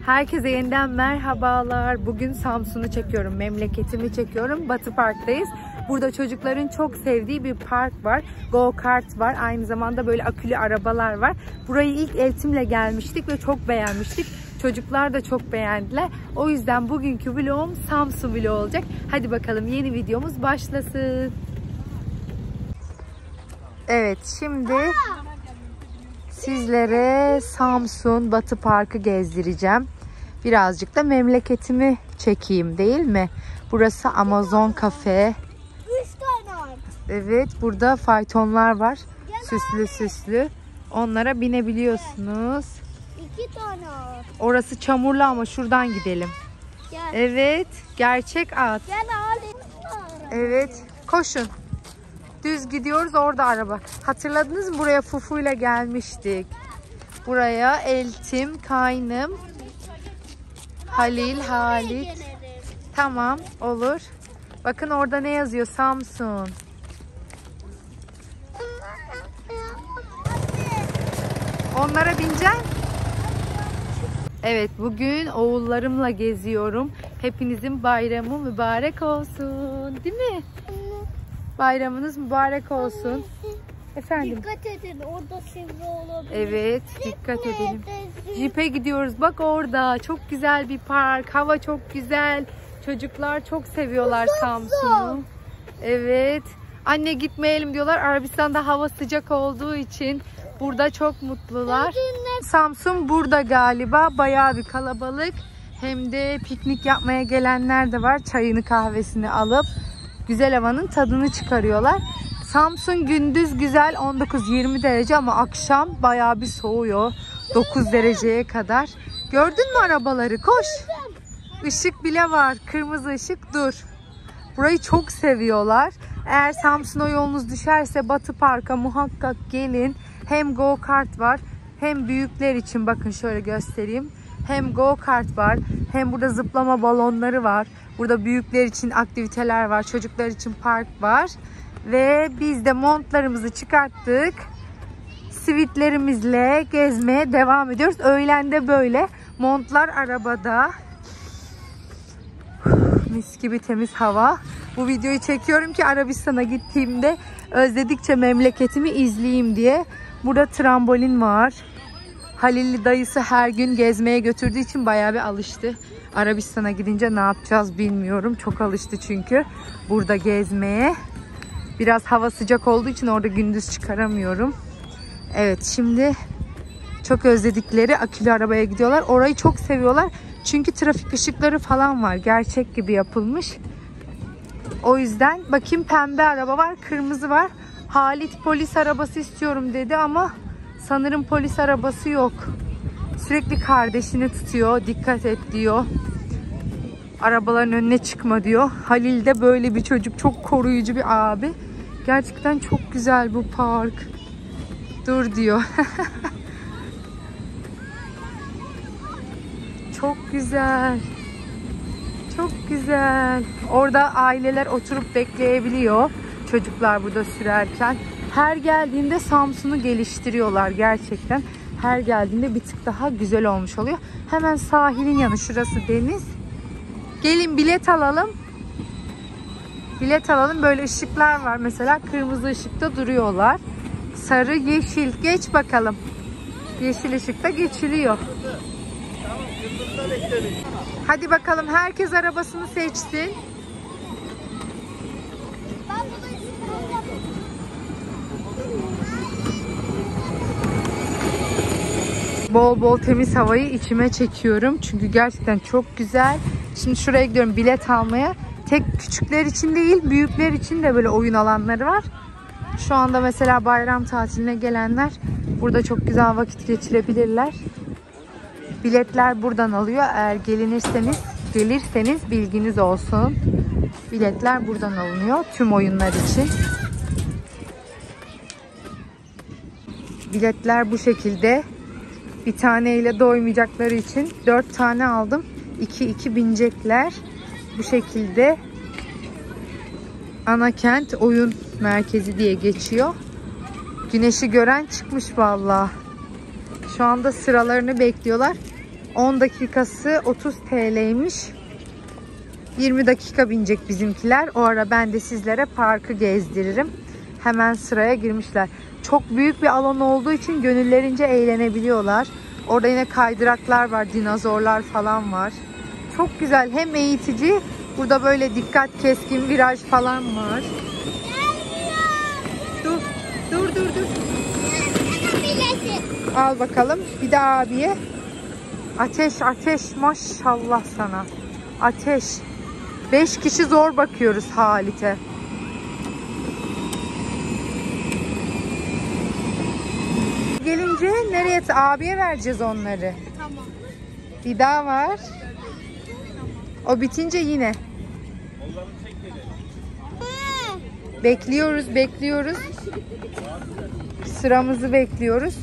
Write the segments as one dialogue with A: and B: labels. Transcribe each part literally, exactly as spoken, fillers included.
A: Herkese yeniden merhabalar. Bugün Samsun'u çekiyorum, memleketimi çekiyorum. Batı Park'tayız. Burada çocukların çok sevdiği bir park var. Go kart var. Aynı zamanda böyle akülü arabalar var. Burayı ilk Eltim'le gelmiştik ve çok beğenmiştik. Çocuklar da çok beğendiler. O yüzden bugünkü vlogum Samsun vlogu olacak. Hadi bakalım yeni videomuz başlasın. Evet, şimdi sizlere Samsun Batı Park'ı gezdireceğim. Birazcık da memleketimi çekeyim, değil mi? Burası Amazon Cafe.
B: Üç tane var.
A: Evet, burada faytonlar var. Süslü süslü. Onlara binebiliyorsunuz.
B: İki tane var.
A: Orası çamurlu ama şuradan gidelim.
B: Gel.
A: Evet, gerçek at.
B: Gel alayım.
A: Evet, koşun. Düz gidiyoruz, orada araba. Hatırladınız mı? Buraya Fufu'yla gelmiştik. Buraya Eltim, Kaynım, Halil, Halit. Tamam, olur. Bakın orada ne yazıyor? Samsun. Onlara bineceksin. Evet, bugün oğullarımla geziyorum. Hepinizin bayramı mübarek olsun. Değil mi? Bayramınız mübarek olsun. Efendim?
B: Dikkat edin, orada sivri olabilir.
A: Evet, dikkat edelim. Jeep'e gidiyoruz. Bak orada. Çok güzel bir park. Hava çok güzel. Çocuklar çok seviyorlar Samsun'u. Evet. Anne gitmeyelim diyorlar. Arabistan'da hava sıcak olduğu için burada çok mutlular. Samsun burada galiba. Bayağı bir kalabalık. Hem de piknik yapmaya gelenler de var. Çayını kahvesini alıp güzel havanın tadını çıkarıyorlar. Samsun gündüz güzel on dokuz yirmi derece ama akşam bayağı bir soğuyor. dokuz dereceye kadar. Gördün mü arabaları? Koş. Işık bile var. Kırmızı ışık, dur. Burayı çok seviyorlar. Eğer Samsun'a yolunuz düşerse Batı Park'a muhakkak gelin. Hem go kart var hem büyükler için, bakın şöyle göstereyim. Hem go kart var hem burada zıplama balonları var. Burada büyükler için aktiviteler var. Çocuklar için park var. Ve biz de montlarımızı çıkarttık. Sivitlerimizle gezmeye devam ediyoruz. Öğlende böyle montlar arabada. Mis gibi temiz hava. Bu videoyu çekiyorum ki Arabistan'a gittiğimde özledikçe memleketimi izleyeyim diye. Burada trambolin var. Halil'li dayısı her gün gezmeye götürdüğü için bayağı bir alıştı. Arabistan'a gidince ne yapacağız bilmiyorum. Çok alıştı çünkü burada gezmeye. Biraz hava sıcak olduğu için orada gündüz çıkaramıyorum. Evet, şimdi çok özledikleri akülü arabaya gidiyorlar. Orayı çok seviyorlar. Çünkü trafik ışıkları falan var. Gerçek gibi yapılmış. O yüzden bakayım, pembe araba var, kırmızı var. Halit polis arabası istiyorum dedi ama sanırım polis arabası yok. Sürekli kardeşini tutuyor. Dikkat et diyor. Arabaların önüne çıkma diyor. Halil de böyle bir çocuk. Çok koruyucu bir abi. Gerçekten çok güzel bu park. Dur diyor. Çok güzel. Çok güzel. Orada aileler oturup bekleyebiliyor. Çocuklar burada sürerken. Her geldiğinde Samsun'u geliştiriyorlar gerçekten. Her geldiğinde bir tık daha güzel olmuş oluyor. Hemen sahilin yanı, şurası deniz. Gelin bilet alalım. Bilet alalım. Böyle ışıklar var. Mesela kırmızı ışıkta duruyorlar. Sarı, yeşil. Geç bakalım. Yeşil ışıkta geçiliyor. Hadi bakalım, herkes arabasını seçsin. Bol bol temiz havayı içime çekiyorum. Çünkü gerçekten çok güzel. Şimdi şuraya gidiyorum bilet almaya. Tek küçükler için değil, büyükler için de böyle oyun alanları var. Şu anda mesela bayram tatiline gelenler burada çok güzel vakit geçirebilirler. Biletler buradan alıyor. Eğer gelinirseniz, gelirseniz bilginiz olsun. Biletler buradan alınıyor tüm oyunlar için. Biletler bu şekilde. Bir taneyle doymayacakları için dört tane aldım. iki iki binecekler. Bu şekilde Anakent Oyun Merkezi diye geçiyor. Güneşi gören çıkmış vallahi. Şu anda sıralarını bekliyorlar. on dakikası otuz T L'ymiş. yirmi dakika binecek bizimkiler. O ara ben de sizlere parkı gezdiririm. Hemen sıraya girmişler. Çok büyük bir alan olduğu için gönüllerince eğlenebiliyorlar. Orada yine kaydıraklar var, dinozorlar falan var. Çok güzel, hem eğitici. Burada böyle dikkat, keskin viraj falan var. Dur, dur, dur, dur. Al bakalım. Bir de abiye. Ateş, ateş. Maşallah sana. Ateş. Beş kişi zor bakıyoruz Halit'e. Gelince nereye? Abiye vereceğiz onları.
B: Tamam.
A: Bir daha var. O bitince yine. Bekliyoruz, bekliyoruz. Sıramızı bekliyoruz.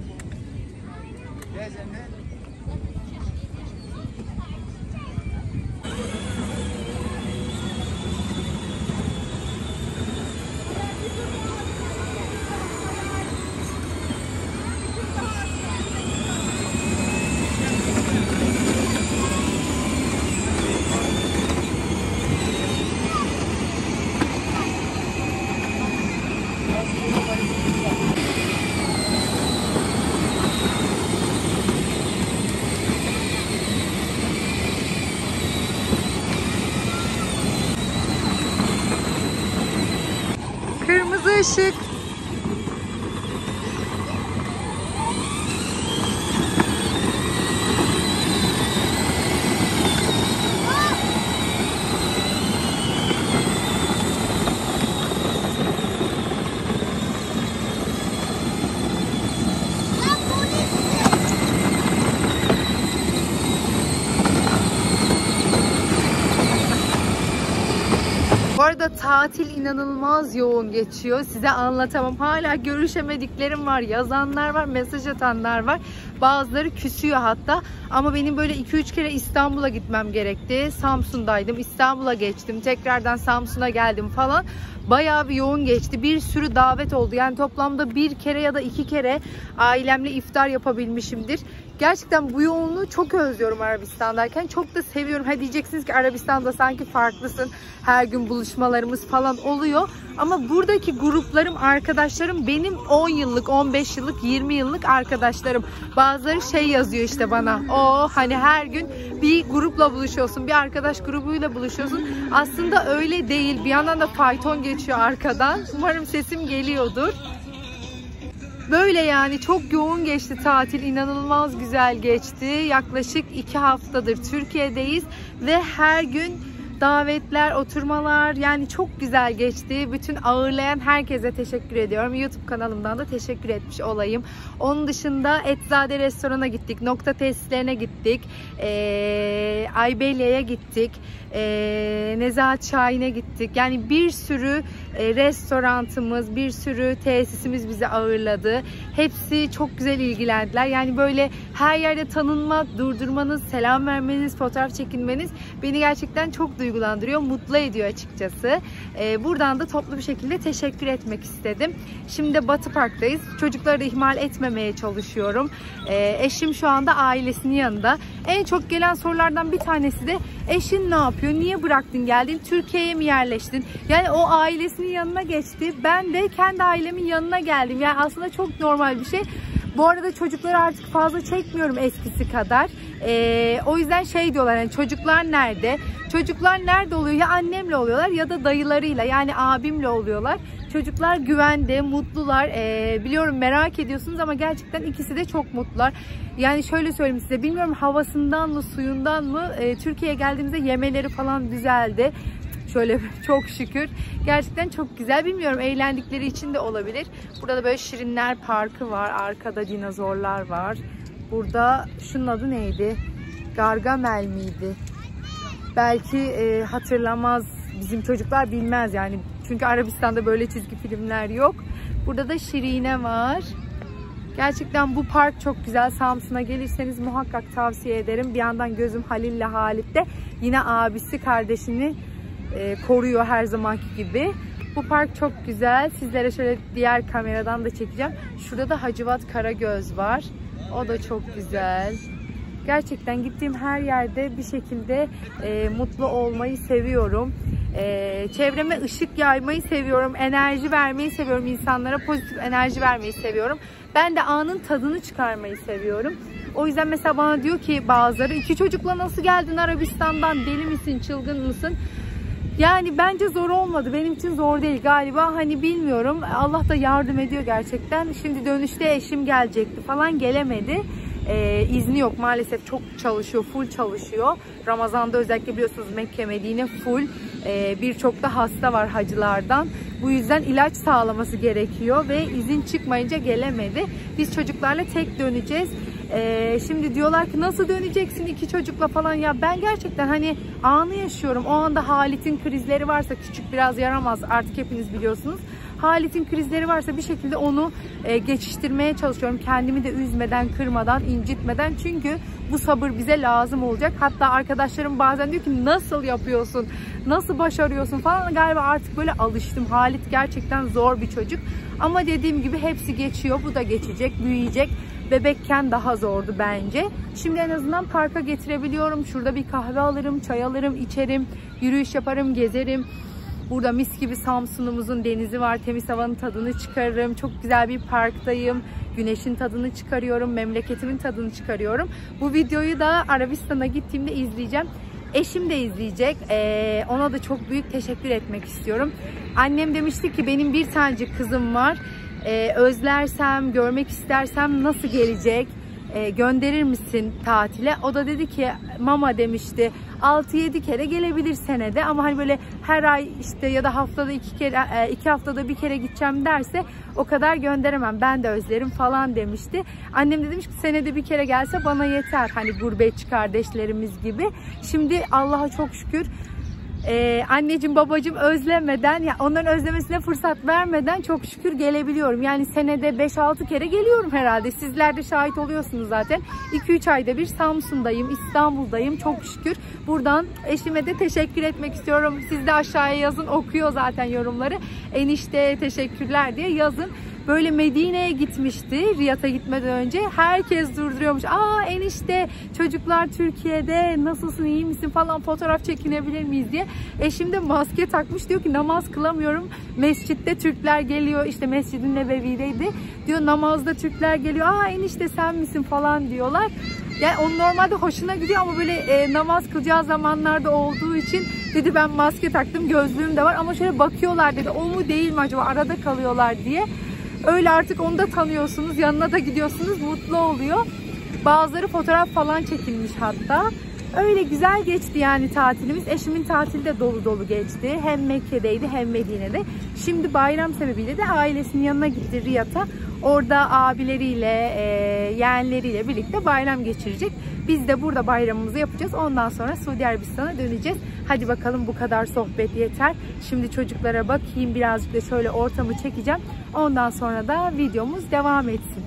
A: Kırmızı ışık. Bu arada tatil inanılmaz yoğun geçiyor. Size anlatamam. Hala görüşemediklerim var. Yazanlar var, mesaj atanlar var. Bazıları küsüyor hatta. Ama benim böyle iki üç kere İstanbul'a gitmem gerekti. Samsun'daydım. İstanbul'a geçtim. Tekrardan Samsun'a geldim falan. Bayağı bir yoğun geçti. Bir sürü davet oldu. Yani toplamda bir kere ya da iki kere ailemle iftar yapabilmişimdir. Gerçekten bu yoğunluğu çok özlüyorum Arabistan'dayken. Çok da seviyorum. Ha diyeceksiniz ki Arabistan'da sanki farklısın. Her gün buluşmalarımız falan oluyor. Ama buradaki gruplarım, arkadaşlarım benim on yıllık, on beş yıllık, yirmi yıllık arkadaşlarım. Bazıları şey yazıyor işte bana. O hani her gün bir grupla buluşuyorsun. Bir arkadaş grubuyla buluşuyorsun. Aslında öyle değil. Bir yandan da fayton geçiyor arkadan. Umarım sesim geliyordur. Böyle yani çok yoğun geçti tatil. İnanılmaz güzel geçti. Yaklaşık iki haftadır Türkiye'deyiz ve her gün davetler, oturmalar, yani çok güzel geçti. Bütün ağırlayan herkese teşekkür ediyorum. YouTube kanalımdan da teşekkür etmiş olayım. Onun dışında Etzade Restoran'a gittik. Nokta tesislerine gittik. Ee, Aybelya'ya gittik. Ee, Nezahat Şahin'e gittik. Yani bir sürü e, restorantımız, bir sürü tesisimiz bizi ağırladı. Hepsi çok güzel ilgilendiler. Yani böyle her yerde tanınmak, durdurmanız, selam vermeniz, fotoğraf çekinmeniz beni gerçekten çok duygulandırıyor, mutlu ediyor açıkçası. Ee, buradan da toplu bir şekilde teşekkür etmek istedim. Şimdi de Batı Park'tayız. Çocukları da ihmal etmemeye çalışıyorum. Ee, eşim şu anda ailesinin yanında. En çok gelen sorulardan bir tanesi de eşin ne yapıyor? Niye bıraktın geldin? Türkiye'ye mi yerleştin? Yani o ailesinin yanına geçti. Ben de kendi ailemin yanına geldim. Yani aslında çok normal bir şey. Bu arada çocukları artık fazla çekmiyorum eskisi kadar. Ee, o yüzden şey diyorlar, yani çocuklar nerede? Çocuklar nerede oluyor? Ya annemle oluyorlar ya da dayılarıyla, yani abimle oluyorlar. Çocuklar güvende, mutlular. Ee, biliyorum merak ediyorsunuz ama gerçekten ikisi de çok mutlular. Yani şöyle söyleyeyim size, bilmiyorum havasından mı suyundan mı e, Türkiye'ye geldiğimizde yemeleri falan düzeldi. Şöyle çok şükür. Gerçekten çok güzel. Bilmiyorum eğlendikleri için de olabilir. Burada da böyle Şirinler Parkı var. Arkada dinozorlar var. Burada şunun adı neydi? Gargamel miydi? Belki e, hatırlamaz. Bizim çocuklar bilmez yani. Çünkü Arabistan'da böyle çizgi filmler yok. Burada da Şirine var. Gerçekten bu park çok güzel. Samsun'a gelirseniz muhakkak tavsiye ederim. Bir yandan gözüm Halil'le Halit'te. Yine abisi kardeşini e, koruyor her zamanki gibi. Bu park çok güzel. Sizlere şöyle diğer kameradan da çekeceğim. Şurada da Hacivat Karagöz var. O da çok güzel. Gerçekten gittiğim her yerde bir şekilde e, mutlu olmayı seviyorum. E, çevreme ışık yaymayı seviyorum. Enerji vermeyi seviyorum. İnsanlara pozitif enerji vermeyi seviyorum. Ben de anın tadını çıkarmayı seviyorum. O yüzden mesela bana diyor ki bazıları, iki çocukla nasıl geldin Arabistan'dan, deli misin, çılgın mısın? Yani bence zor olmadı. Benim için zor değil galiba. Hani bilmiyorum. Allah da yardım ediyor gerçekten. Şimdi dönüşte eşim gelecekti falan, gelemedi. Ee, izni yok maalesef, çok çalışıyor, full çalışıyor. Ramazan'da özellikle biliyorsunuz Mekke, Medine full. Ee, Birçok da hasta var hacılardan. Bu yüzden ilaç sağlaması gerekiyor ve izin çıkmayınca gelemedi. Biz çocuklarla tek döneceğiz. Ee, şimdi diyorlar ki nasıl döneceksin iki çocukla falan. Ya ben gerçekten hani anı yaşıyorum. O anda Halit'in krizleri varsa, küçük biraz yaramaz artık, hepiniz biliyorsunuz. Halit'in krizleri varsa bir şekilde onu e, geçiştirmeye çalışıyorum. Kendimi de üzmeden, kırmadan, incitmeden. Çünkü bu sabır bize lazım olacak. Hatta arkadaşlarım bazen diyor ki nasıl yapıyorsun, nasıl başarıyorsun falan. Galiba artık böyle alıştım. Halit gerçekten zor bir çocuk. Ama dediğim gibi hepsi geçiyor. Bu da geçecek, büyüyecek. Bebekken daha zordu bence. Şimdi en azından parka getirebiliyorum. Şurada bir kahve alırım, çay alırım, içerim, yürüyüş yaparım, gezerim. Burada mis gibi Samsun'umuzun denizi var. Temiz havanın tadını çıkarırım. Çok güzel bir parktayım. Güneşin tadını çıkarıyorum. Memleketimin tadını çıkarıyorum. Bu videoyu da Arabistan'a gittiğimde izleyeceğim. Eşim de izleyecek. Ee, ona da çok büyük teşekkür etmek istiyorum. Annem demişti ki benim bir tanecik kızım var. Ee, özlersem, görmek istersem nasıl gelecek? Ee, gönderir misin tatile? O da dedi ki mama demişti altı yedi kere gelebilir senede, ama hani böyle her ay işte ya da haftada iki kere, iki haftada bir kere gideceğim derse o kadar gönderemem, ben de özlerim falan demişti. Annem de demiş ki senede bir kere gelse bana yeter, hani gurbetçi kardeşlerimiz gibi. Şimdi Allah'a çok şükür Ee, anneciğim babacığım özlemeden, ya onların özlemesine fırsat vermeden çok şükür gelebiliyorum. Yani senede beş altı kere geliyorum herhalde. Sizler de şahit oluyorsunuz zaten. iki üç ayda bir Samsun'dayım, İstanbul'dayım çok şükür. Buradan eşime de teşekkür etmek istiyorum. Siz de aşağıya yazın, okuyor zaten yorumları. Enişte teşekkürler diye yazın. Böyle Medine'ye gitmişti Riyad'a gitmeden önce. Herkes durduruyormuş. Aa enişte, çocuklar Türkiye'de, nasılsın, iyi misin falan, fotoğraf çekinebilir miyiz diye. Eşim de maske takmış, diyor ki namaz kılamıyorum. Mescitte Türkler geliyor, işte Mescid-i Nebevi'deydi. Diyor namazda Türkler geliyor. Aa enişte sen misin falan diyorlar. Yani onun normalde hoşuna gidiyor ama böyle e, namaz kılacağı zamanlarda olduğu için dedi ben maske taktım, gözlüğüm de var ama şöyle bakıyorlar dedi, o mu değil mi acaba, arada kalıyorlar diye. Öyle artık onu da tanıyorsunuz, yanına da gidiyorsunuz, mutlu oluyor. Bazıları fotoğraf falan çekilmiş hatta. Öyle güzel geçti yani tatilimiz. Eşimin tatili de dolu dolu geçti. Hem Mekke'deydi hem Medine'de. Şimdi bayram sebebiyle de ailesinin yanına gitti Riyad'a. Orada abileriyle, e, yeğenleriyle birlikte bayram geçirecek. Biz de burada bayramımızı yapacağız. Ondan sonra Suudi Arabistan'a döneceğiz. Hadi bakalım, bu kadar sohbet yeter. Şimdi çocuklara bakayım, birazcık da şöyle ortamı çekeceğim. Ondan sonra da videomuz devam etsin.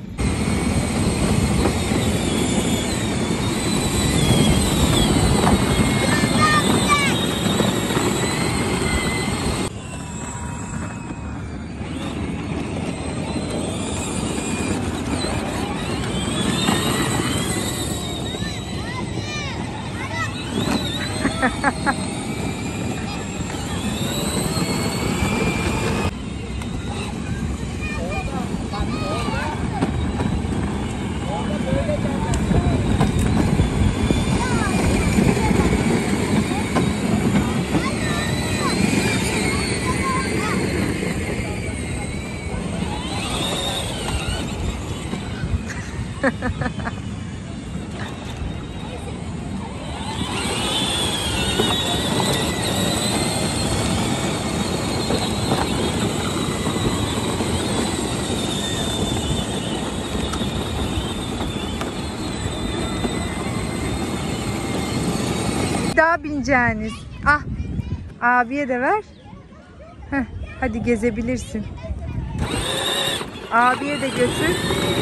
A: Daha bineceğiniz. Ah, abiye de ver. Heh, hadi gezebilirsin. Abiye de götür.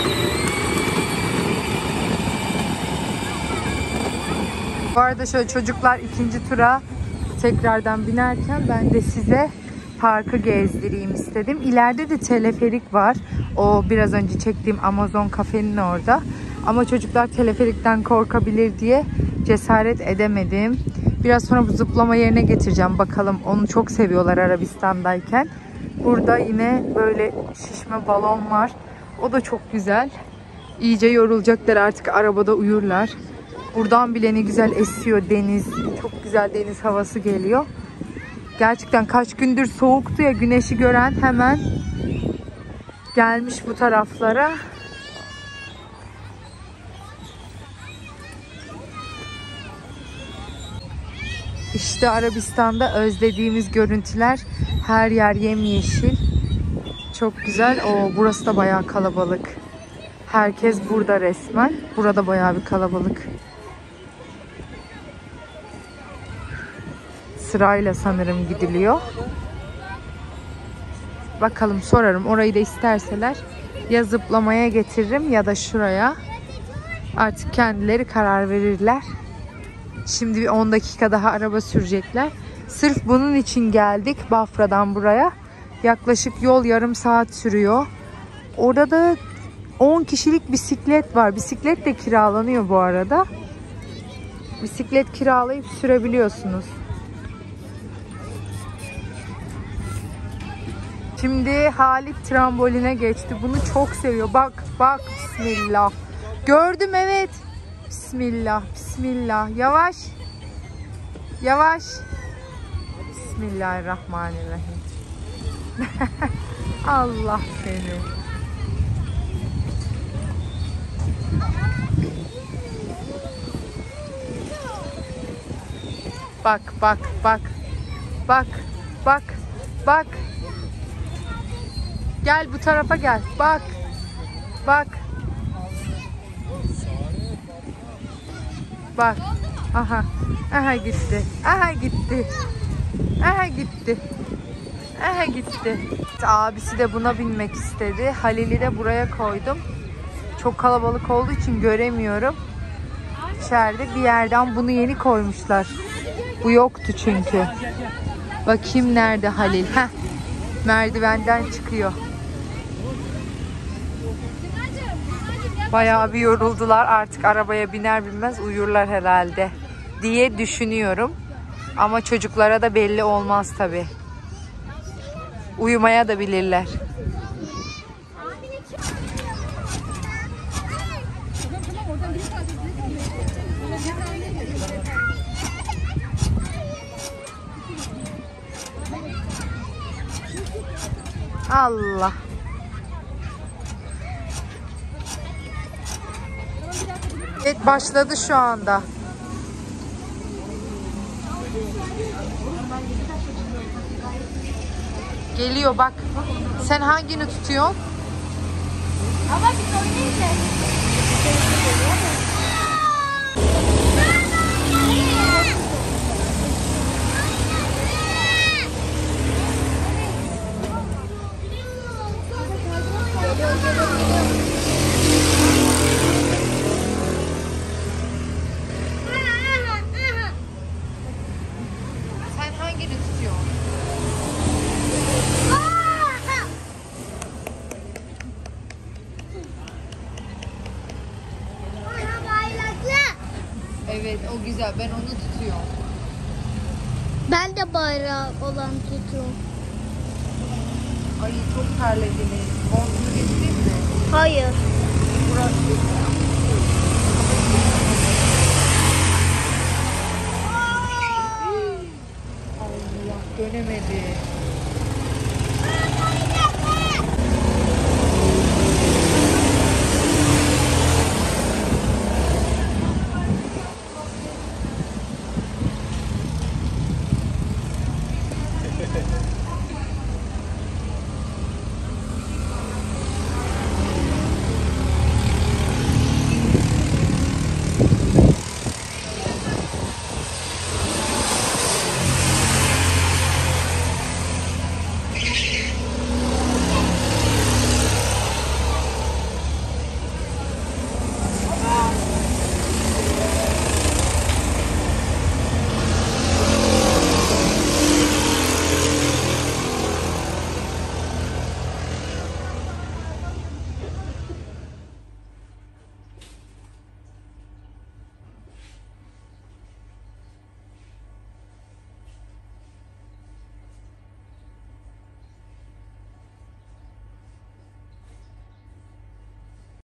A: Bu arada şöyle çocuklar ikinci tura tekrardan binerken ben de size parkı gezdireyim istedim. İleride de teleferik var. O biraz önce çektiğim Amazon kafenin orada. Ama çocuklar teleferikten korkabilir diye cesaret edemedim. Biraz sonra bu zıplama yerine getireceğim. Bakalım, onu çok seviyorlar Arabistan'dayken. Burada yine böyle şişme balon var. O da çok güzel. İyice yorulacaklar artık, arabada uyurlar. Buradan bile ne güzel esiyor deniz. Çok güzel deniz havası geliyor. Gerçekten kaç gündür soğuktu ya, güneşi gören hemen gelmiş bu taraflara. İşte Arabistan'da özlediğimiz görüntüler. Her yer yemyeşil. Çok güzel. Oo, burası da bayağı kalabalık. Herkes burada resmen. Burada bayağı bir kalabalık. Sırayla sanırım gidiliyor. Bakalım, sorarım. Orayı da isterseler ya zıplamaya getiririm ya da şuraya. Artık kendileri karar verirler. Şimdi bir on dakika daha araba sürecekler. Sırf bunun için geldik Bafra'dan buraya. Yaklaşık yol yarım saat sürüyor. Orada da on kişilik bisiklet var. Bisiklet de kiralanıyor bu arada. Bisiklet kiralayıp sürebiliyorsunuz. Şimdi Halit tramboline geçti. Bunu çok seviyor. Bak bak, bismillah. Gördüm, evet. Bismillah, bismillah. Yavaş. Yavaş. Bismillahirrahmanirrahim. Allah seni. Bak bak bak. Bak bak bak. Gel bu tarafa gel. Bak. Bak. Bak. Aha. Aha gitti. Aha gitti. Aha gitti. Aha gitti. Abisi de buna binmek istedi. Halil'i de buraya koydum. Çok kalabalık olduğu için göremiyorum. İçeride bir yerden bunu yeni koymuşlar. Bu yoktu çünkü. Bakayım nerede Halil? Heh. Merdivenden çıkıyor. Bayağı bir yoruldular. Artık arabaya biner binmez uyurlar herhalde diye düşünüyorum. Ama çocuklara da belli olmaz tabii. Uyumaya da bilirler. Allah. Evet, başladı şu anda. Geliyor bak. Sen hangini tutuyorsun?
B: Ama biz oynayacağız.
A: Sen hangini tutuyorsun? Evet, o güzel. Ben onu tutuyorum.
B: Ben de bayrağı olan tutuyorum.
A: Ay çok terlediniz. Montunu getireyim mi?
B: Hayır.
A: Burası. Allah, dönemedi.